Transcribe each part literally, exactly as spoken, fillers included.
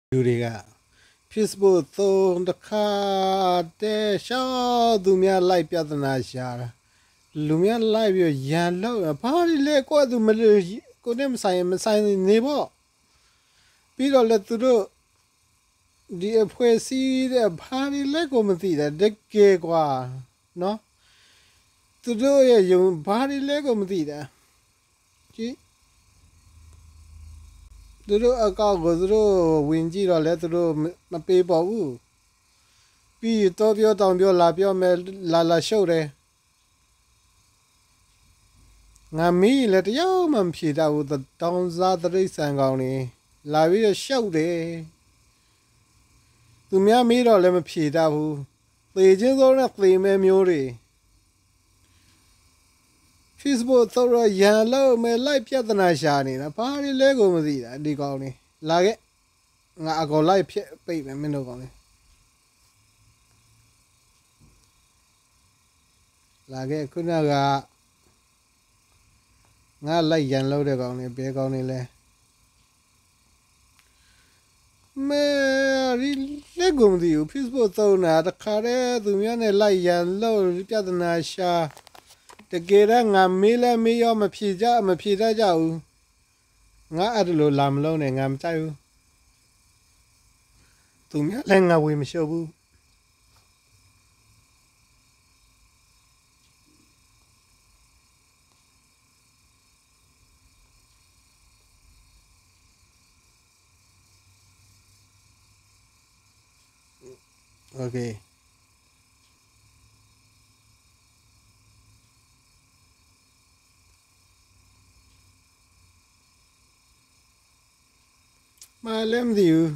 လူတွေက Facebook သုံးတစ်ခါတည်းရှောက်သူများလိုက်ပြဿနာရှာတာလူများလိုက်ပြီးရန်လောက်ဘာတွေလဲကိုယ့်သူမလို့ကိုနဲ့မဆိုင်မဆိုင်နေပေါ့ပြီးတော့လည်းသူတို့ဒီအဖွဲ့အစည်းတဲ့ဘာတွေလဲကိုမသိတာတကယ်ကွာနော်သူတို့ရဲ့ယုံဘာတွေလဲကိုမသိတာကြည့်သူတို့အကောက်ကိုသူတို့ဝင်ကြည့်တော့လဲသူတို့မပေးပါဘူးပြီးတော့ပြောတောင်ပြောလာပြောမယ်လာလာရှုပ်တယ်ငါမီးလည်းတယောက်မှမဖြေတတ်ဘူးတောင်စားတရိษံကောင်းနေလာပြီးတော့ရှုပ်တယ်သူများမီးတော့လည်းမဖြေတတ်ဘူးသေချင်းစိုးနဲ့သေမဲမျိုးတွေ Facebook သုံးတော့ရန်လို့မယ်လိုက်ပြဿနာရှာနေတာဘာတွေလဲကိုမသိတာဒီကောင်းနေလာခဲ့ငါအကောလိုက်ဖြစ်ပိတ်မယ်မင်းတို့ကောင်းနေလာခဲ့ခုနကငါလိုက်ရန်လို့တဲ့ကောင်းနေဘဲကောင်းနေလဲမဲရီလက်ကုန်ဒီ Facebook သုံးတာတခါတည်းသူများနဲ့လိုက်ရန်လို့ပြဿနာရှာတကယ်တော့ငါမေးလဲမေးရောမဖြေကြမဖြေတတ်ကြဘူးငါအဲ့လိုလာမလုံးနဲ့ငါမကြိုက်ဘူးသူများလည်းငါဝေမရှုပ်ဘူးโอเคมาเล่มดิว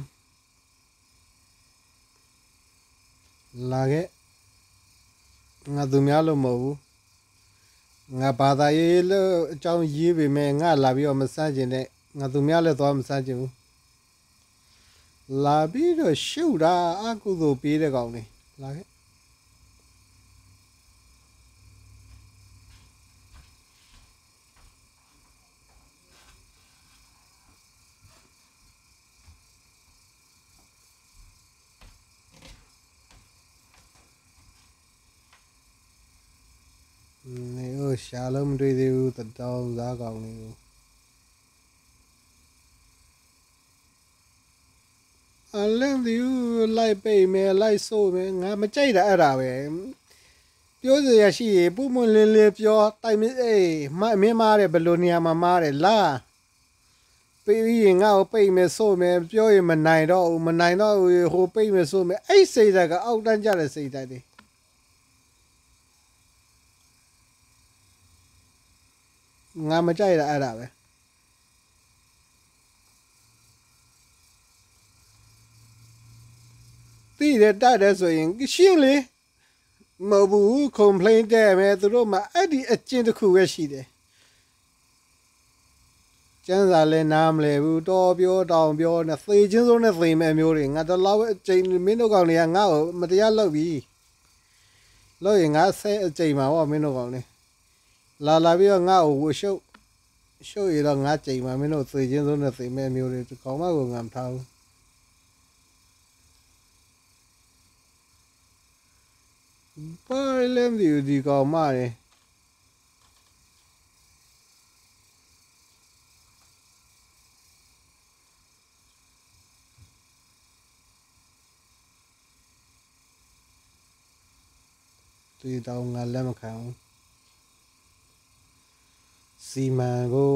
လာခဲ့ငါသူများလို့မဟုတ်ဘူးငါဘာသာရေးလို့အကြောင်းရေးပေမဲ့ငါလာပြီးတော့မစမ်းကျင်တဲ့ငါသူများလည်းသွားမစမ်းကျင်ဘူးလာပြီးတော့ရှုပ်တာအကုသို့ပေးတဲ့ကောင်လေးလာခဲ့နေဟိုရှာလုံးမတွေ့သေးဘူးတောင်းစားကောင်လေးကိုအလင်းဒီလိုက်ပိတ်မယ်လိုက်ဆို့မယ်ငါမကြိုက်တာအဲ့ဒါပဲပြောစရာရှိရေပုံမလင်းလေးပြောတိုင်မအေးမမင်းမားတယ်ဘယ်လိုနေရာမှာမားတယ်လာပိတ်ရင်ငါ့ကိုပိတ်မယ်ဆို့မယ်ပြောရင်မနိုင်တော့ဘူးမနိုင်တော့ဟိုပိတ်မယ်ဆို့မယ်အဲ့စိတ်ဓာတ်ကအောက်တန်းကြတဲ့စိတ်ဓာတ်တွေငါမကြိုက်တာအဲ့ဒါပဲသိတယ်တတ်တယ်ဆိုရင်ရှင်းလေမဟုတ်ဘူး complaint တဲ့မယ်သူတို့မှအဲ့ဒီအကျင့်တစ်ခုပဲရှိတယ်ကျန်းစာလဲနားမလဲဘူးတော်ပြောတောင်ပြောနဲ့သေချင်းစိုးနဲ့သေမဲ့မျိုးတွေငါတလောက်အချိန်မင်းတို့ကောင်တွေကငါ့ကိုမတရားလုပ်ပြီလို့ရင်ငါဆဲအချိန်မှာပေါ့မင်းတို့ကောင်တွေလာလာပြီးတော့ငါ့ကိုဝရှုပ်ရှုပ်ရတော့ငါချိန်မှာမင်းတို့သေချင်းစိုးနဲ့သေမဲ့မျိုးတွေကောင်မကိုငါမထားဘူးဘာလဲမသိဘူးဒီကောင်မတွေဒီတောင်ငါလက်မခံဘူးစီမံကို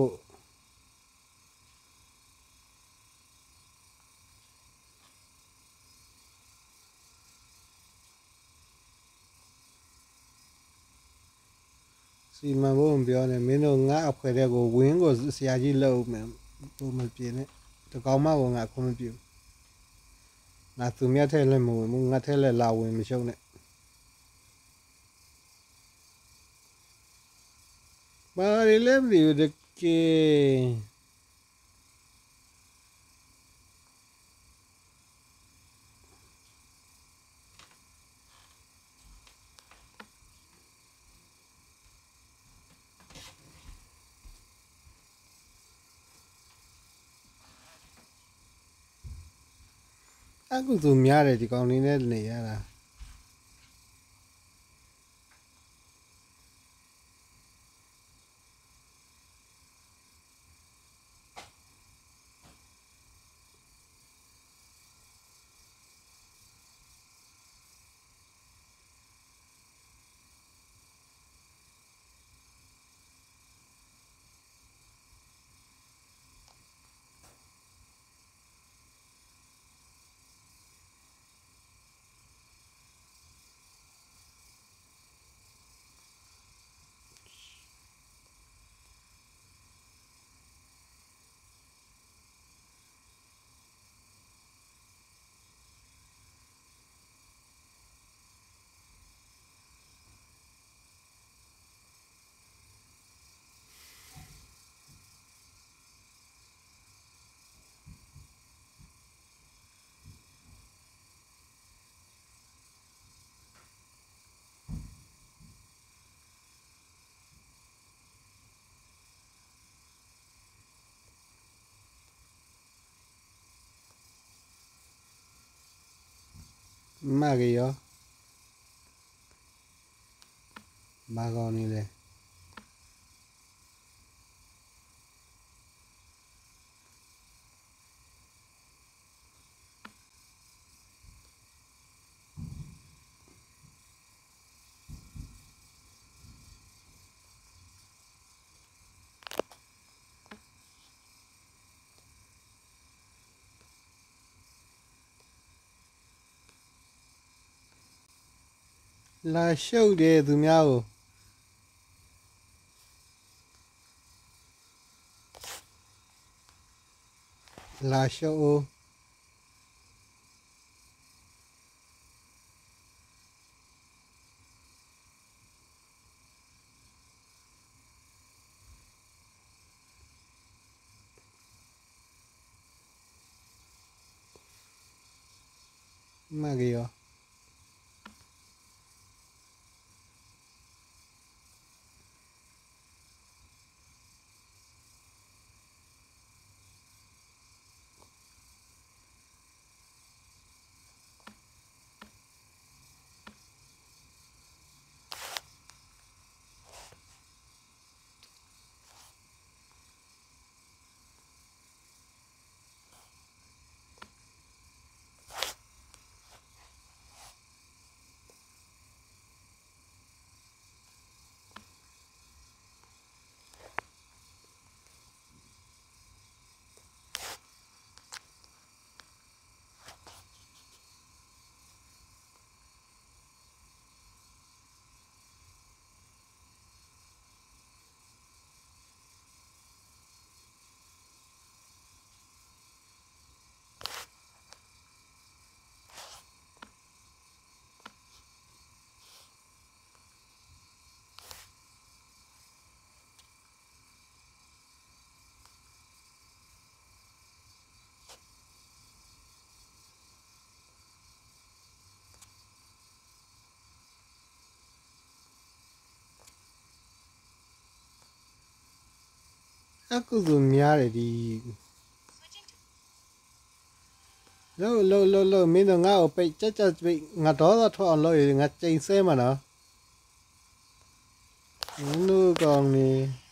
စီမံဖို့မပြောနဲ့မင်းတို့ငါအဖွဲတဲ့ကိုဝင်းကိုဆရာကြီးလှုပ်မယ်ဘုမပြေနဲ့တကောင်မကငါခွင့်မပြုငါသူမြတ်ထဲလည်းမဝင်ဘူးငါထဲလည်းလာဝင်မရှုံးနဲ့ဘာတွေလဲမသိဘူးတကယ်အခုသူများတယ်ဒီကောင်လေးနဲ့နေရတာမကရောမကောင်နေလေလာရှုပ်တယ်သူများကိုလာရှုပ်မကရော အခုဆိုများတယ်ဒီလို့လို့လို့လို့မင်းတို့ငါ့ကိုပိတ်ကြက်ကြက်ပိတ်ငါဒေါသထွက်အောင်လုပ်ရငါချိန်ဆဲမှာနော်မင်းတို့ကောင်းနေ